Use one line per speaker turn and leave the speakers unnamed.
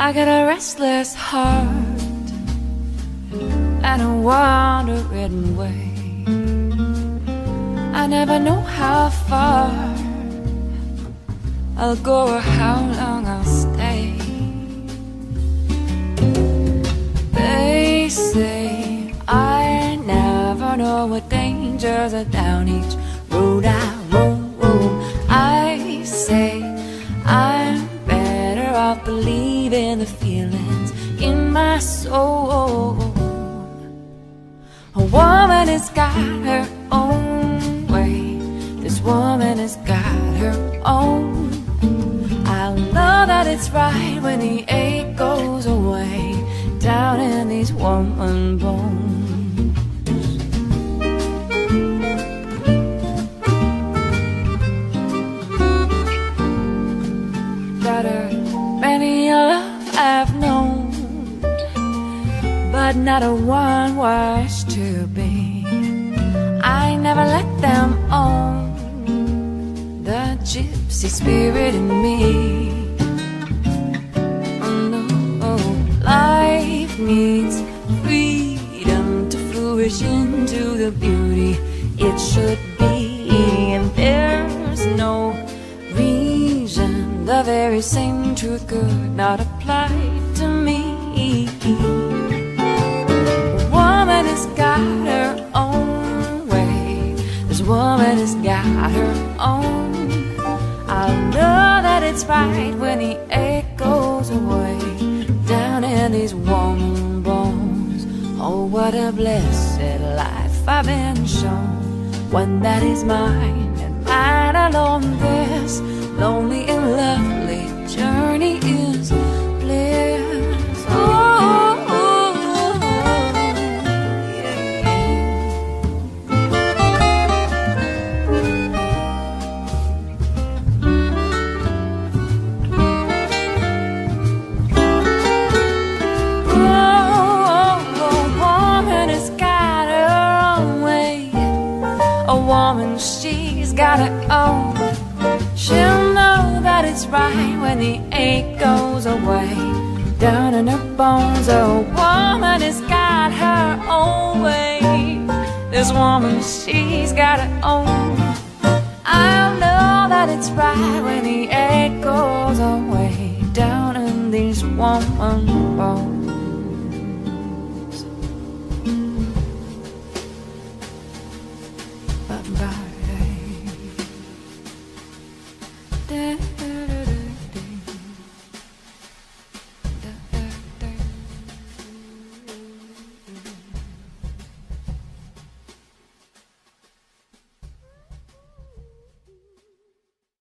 I got a restless heart and a wandering way. I never know how far I'll go or how long I'll stay. They say I never know what dangers are down each road I roam. I say I'm better off believing the feelings in my soul. A woman has got her own way. This woman has got her own. I know that it's right when the ache goes away down in these woman bones. Got her many a love I've known, but not a one was to be. I never let them own the gypsy spirit in me. Oh no, life needs freedom to flourish into the beauty it should be. And there's no reason the very same truth could not apply to me. A woman has got her own way. This woman has got her own. I know that it's right when the ache goes away down in these woman bones. Oh, what a blessed life I've been shown, one that is mine and mine alone. This lonely and lovely journey is bliss. Oh, she's got her own. She'll know that it's right when the ache goes away down in her bones. A woman has got her own way. This woman, she's got her own. I'll know that it's right when the ache goes away down in these woman bones.